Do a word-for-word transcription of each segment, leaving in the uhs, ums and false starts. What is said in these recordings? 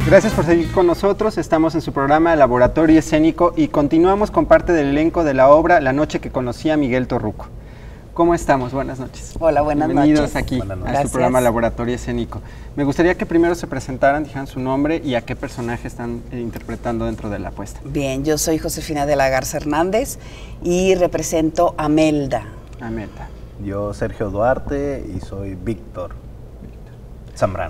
Gracias por seguir con nosotros, estamos en su programa Laboratorio Escénico y continuamos con parte del elenco de la obra La noche que conocí a Miguel Torruco. ¿Cómo estamos? Buenas noches. Hola, buenas Bienvenidos noches. aquí Buenas noches. a su Gracias. programa Laboratorio Escénico. Me gustaría que primero se presentaran, dijeran su nombre y a qué personaje están eh, interpretando dentro de la puesta. Bien, yo soy Josefina de la Garza Hernández y represento a Melda. A Melda. Yo, Sergio Duarte, y soy Víctor Zambrano.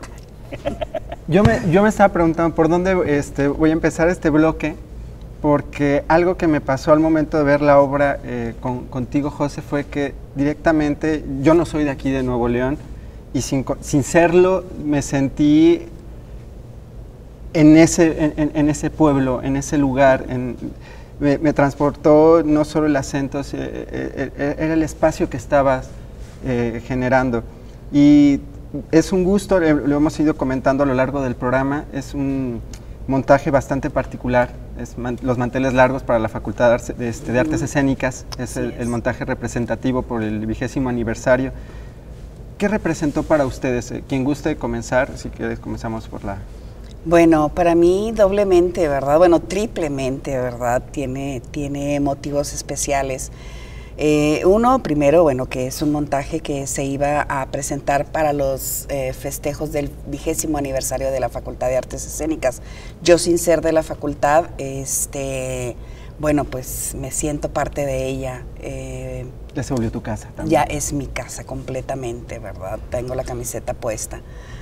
Yo me, yo me estaba preguntando por dónde este, voy a empezar este bloque, porque algo que me pasó al momento de ver la obra eh, con, contigo, José, fue que directamente, yo no soy de aquí de Nuevo León, y sin, sin serlo me sentí en ese, en, en ese pueblo, en ese lugar, en, me, me transportó no solo el acento, eh, eh, eh, era el espacio que estabas eh, generando. Y es un gusto, eh, lo hemos ido comentando a lo largo del programa, es un montaje bastante particular, es man, los manteles largos para la Facultad de, Arce, de, este, de Artes Escénicas, es el, el montaje representativo por el vigésimo aniversario. ¿Qué representó para ustedes? Eh, quien guste comenzar, si quieres comenzamos por la... Bueno, para mí doblemente, ¿verdad? Bueno, triplemente, ¿verdad? Tiene, tiene motivos especiales. Eh, uno, primero, bueno, que es un montaje que se iba a presentar para los eh, festejos del vigésimo aniversario de la Facultad de Artes Escénicas. Yo, sin ser de la facultad, este, bueno, pues me siento parte de ella. Eh, ya se volvió tu casa también. Ya es mi casa completamente, ¿verdad? Tengo la camiseta puesta.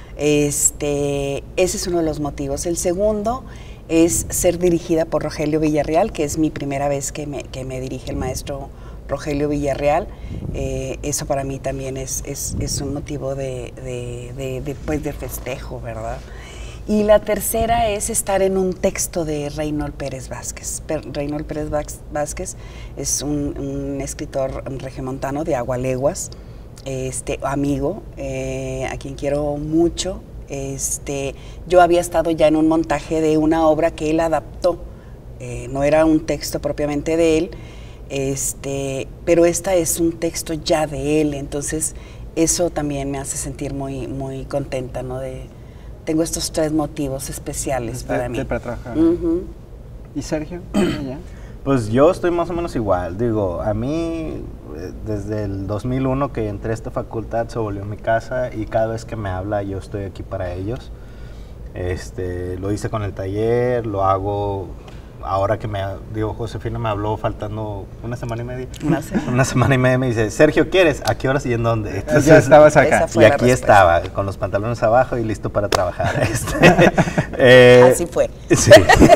Este, ese es uno de los motivos. El segundo es ser dirigida por Rogelio Villarreal, que es mi primera vez que me, que me dirige el maestro Rogelio Villarreal. Eh, eso para mí también es, es, es un motivo de, de, de, de, pues de festejo, ¿verdad? Y la tercera es estar en un texto de Reynold Pérez Vázquez. Reynold Pérez Vázquez es un, un escritor regiomontano de Agualeguas, este, amigo, eh, a quien quiero mucho. Este, yo había estado ya en un montaje de una obra que él adaptó, eh, no era un texto propiamente de él, Este, pero esta es un texto ya de él, entonces eso también me hace sentir muy, muy contenta, ¿no? De, tengo estos tres motivos especiales de, para de, mí. De para trabajar. Uh-huh. ¿Y Sergio? Pues yo estoy más o menos igual, digo, a mí desde el dos mil uno que entré a esta facultad se volvió mi casa y cada vez que me habla yo estoy aquí para ellos. Este, lo hice con el taller, lo hago... Ahora que me, digo, Josefina me habló faltando una semana y media. Una semana. Una semana y media me dice, Sergio, ¿quieres? ¿A qué horas y en dónde? Entonces, ya estabas acá. Y aquí estaba, con los pantalones abajo y listo para trabajar. Este, eh, Así fue. Sí.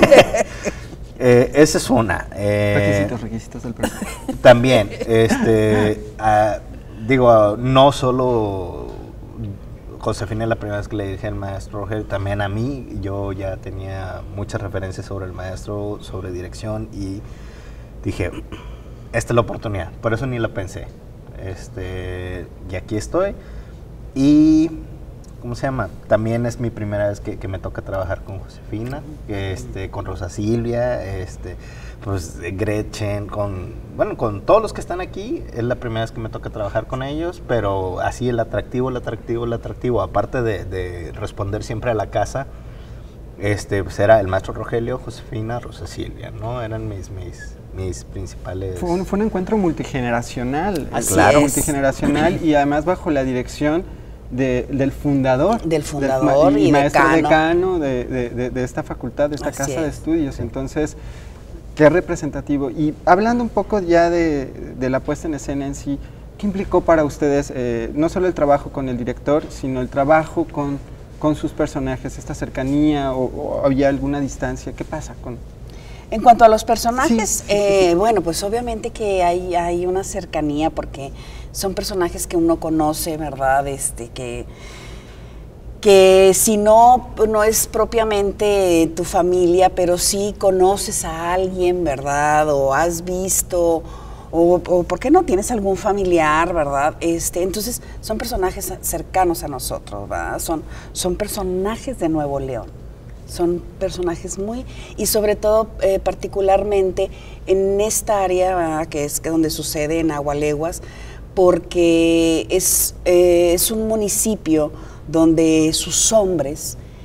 eh, esa es una. Eh, requisitos, requisitos del proyecto. También, este, uh, digo, no solo... Josefina, la primera vez que le dije al maestro Rogelio, también a mí, yo ya tenía muchas referencias sobre el maestro, sobre dirección y dije, esta es la oportunidad, por eso ni la pensé. Este, y aquí estoy y, ¿cómo se llama? También es mi primera vez que, que me toca trabajar con Josefina, este, con Rosa Silvia, este, pues Gretchen, con, bueno, con todos los que están aquí, es la primera vez que me toca trabajar con ellos, pero así el atractivo, el atractivo, el atractivo, aparte de, de responder siempre a la casa, este, pues era el maestro Rogelio, Josefina, Rosa Silvia, ¿no? Eran mis, mis, mis principales... Fue un, fue un encuentro multigeneracional, así claro, es. multigeneracional y además bajo la dirección de, del fundador, del fundador del, y, y maestro decano, decano de, de, de, de esta facultad, de esta así casa es. de estudios, entonces... Qué representativo. Y hablando un poco ya de, de la puesta en escena en sí, ¿qué implicó para ustedes eh, no solo el trabajo con el director, sino el trabajo con, con sus personajes, esta cercanía o, o había alguna distancia? ¿Qué pasa con...? En cuanto a los personajes, sí, sí, eh, sí, sí. bueno, pues obviamente que hay, hay una cercanía porque son personajes que uno conoce, ¿verdad? Este, que... que si no, no es propiamente tu familia, pero sí conoces a alguien, ¿verdad? O has visto, o, o ¿por qué no tienes algún familiar, verdad? Este, entonces, son personajes cercanos a nosotros, ¿verdad? Son, son personajes de Nuevo León. Son personajes muy, y sobre todo, eh, particularmente en esta área, ¿verdad? Que es donde sucede en Agualeguas, porque es, eh, es un municipio donde sus hombres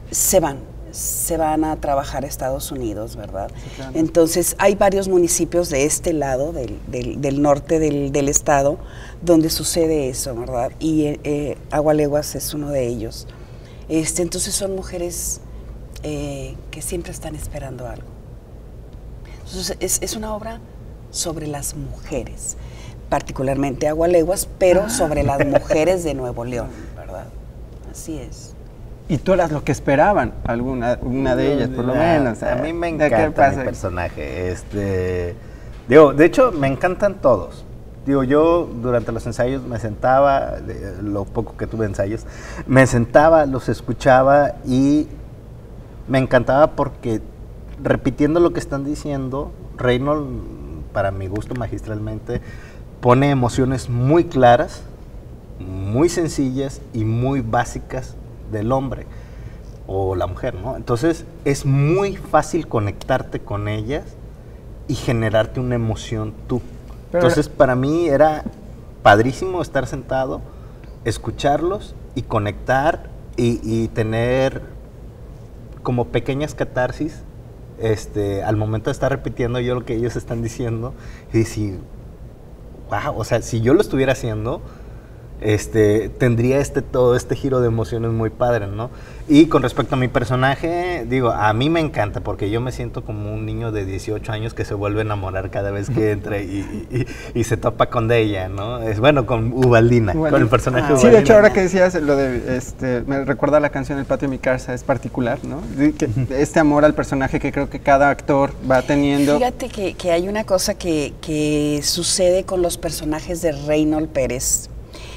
se van, se van a trabajar a Estados Unidos, ¿verdad? Sí, claro. Entonces hay varios municipios de este lado, del, del, del norte del, del estado, donde sucede eso, ¿verdad? Y eh, Agualeguas es uno de ellos. Este, entonces son mujeres eh, que siempre están esperando algo. Entonces es, es una obra sobre las mujeres, particularmente Agualeguas, pero ah. sobre las mujeres de Nuevo León, ¿verdad? Así es. Y tú eras lo que esperaban, alguna una de ellas, por lo menos. A mí me encanta mi personaje. Este, digo, de hecho, me encantan todos. Digo, yo durante los ensayos me sentaba, de lo poco que tuve ensayos, me sentaba, los escuchaba y me encantaba porque, repitiendo lo que están diciendo, Reinhold, para mi gusto magistralmente, pone emociones muy claras, muy sencillas y muy básicas del hombre o la mujer, ¿no? Entonces es muy fácil conectarte con ellas y generarte una emoción tú. Pero entonces para mí era padrísimo estar sentado, escucharlos y conectar y, y tener como pequeñas catarsis este, al momento de estar repitiendo yo lo que ellos están diciendo y decir, wow, o sea, si yo lo estuviera haciendo, Este, tendría este todo este giro de emociones muy padre, ¿no? Y con respecto a mi personaje, digo, a mí me encanta porque yo me siento como un niño de dieciocho años que se vuelve a enamorar cada vez que entra y, y, y, y se topa con ella, ¿no? Es bueno, con Ubaldina, bueno, con el personaje ah, Ubaldina. Sí, de hecho, ahora que decías lo de, este, me recuerda la canción El patio de mi casa, es particular, ¿no? Que este amor al personaje que creo que cada actor va teniendo. Fíjate que, que hay una cosa que, que sucede con los personajes de Reinhold Pérez.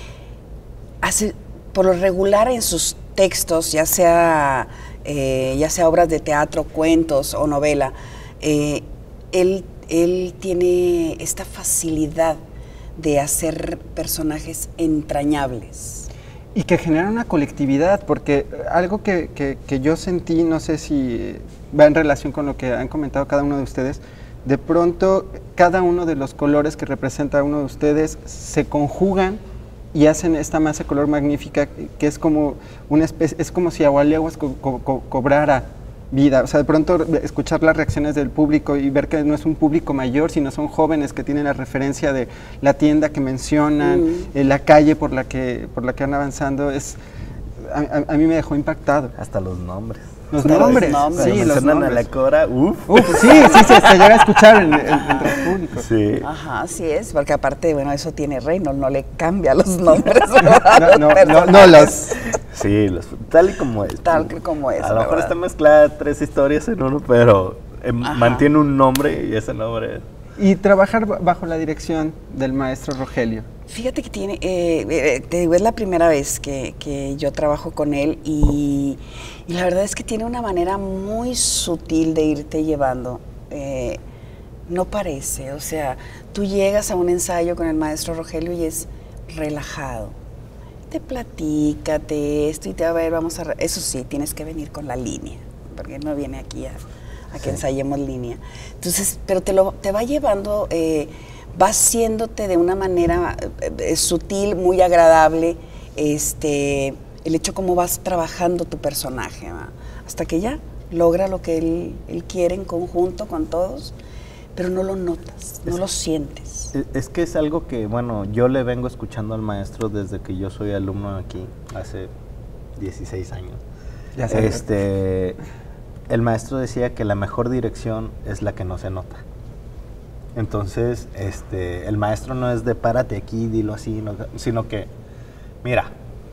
Hace, por lo regular en sus textos, ya sea, eh, ya sea obras de teatro, cuentos o novela, eh, él, él tiene esta facilidad de hacer personajes entrañables. Y que genera una colectividad, porque algo que, que, que yo sentí, no sé si va en relación con lo que han comentado cada uno de ustedes, de pronto cada uno de los colores que representa a uno de ustedes se conjugan y hacen esta masa de color magnífica que es como una especie, es como si Agualeguas co co co cobrara vida. O sea, de pronto escuchar las reacciones del público y ver que no es un público mayor, sino son jóvenes que tienen la referencia de la tienda que mencionan, mm. eh, la calle por la que por la que van avanzando, es a, a, a mí me dejó impactado. Hasta los nombres. Los nombres, los nombres, sí, los nombres. A la Cora, uf. Uf, sí, sí, se, se llega a escuchar en, en, entre el público. Sí. Ajá, así es, porque aparte, bueno, eso tiene Reinhold, no le cambia los nombres. no, no, no, no, los... Sí, los, tal y como es. Tal que como es. A lo mejor está mezclada tres historias en uno, pero eh, mantiene un nombre y ese nombre. Y trabajar bajo la dirección del maestro Rogelio. Fíjate que tiene, eh, te digo, es la primera vez que, que yo trabajo con él y, y la verdad es que tiene una manera muy sutil de irte llevando. Eh, no parece, o sea, tú llegas a un ensayo con el maestro Rogelio y es relajado. Te platica, te esto y te va a ver, vamos a... Eso sí, tienes que venir con la línea, porque no viene aquí a, a que sí. ensayemos línea. Entonces, pero te, lo, te va llevando... Eh, va haciéndote de una manera eh, sutil, muy agradable, este, el hecho cómo vas trabajando tu personaje, ¿va? Hasta que ya logra lo que él, él quiere en conjunto con todos, pero no lo notas, no es, lo sientes. Es que es algo que, bueno, yo le vengo escuchando al maestro desde que yo soy alumno aquí, hace dieciséis años. Ya sé. Este, el maestro decía que la mejor dirección es la que no se nota. Entonces, este, el maestro no es de párate aquí, dilo así, no, sino que, mira,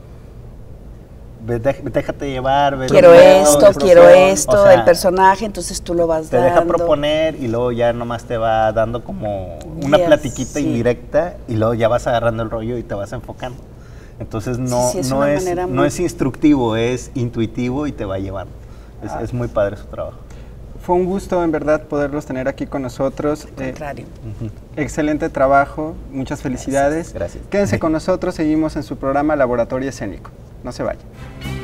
déjate llevar. Quiero esto, quiero esto, o sea, el personaje, entonces tú lo vas te dando. Te deja proponer y luego ya nomás te va dando como una yes, platiquita sí. indirecta y luego ya vas agarrando el rollo y te vas enfocando. Entonces no, sí, sí, es, no, es, no muy... es instructivo, es intuitivo y te va llevando. Es, ah. es muy padre su trabajo. Fue un gusto, en verdad, poderlos tener aquí con nosotros. Al contrario. Eh, excelente trabajo, muchas felicidades. Gracias. Gracias. Quédense con nosotros, seguimos en su programa Laboratorio Escénico. No se vayan.